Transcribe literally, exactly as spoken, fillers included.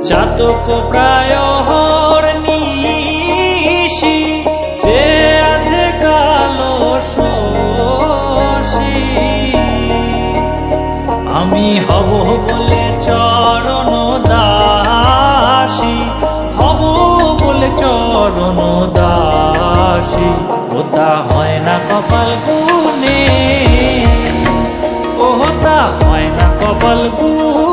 চাতক প্রায় নিশি যে আছে কালো শশী, আমি হব বলে চরণ দাসী, হব বলে চরণ দাসী। ওটা হয় না কপাল গুনে, ওটা হয় না কপাল গুনে।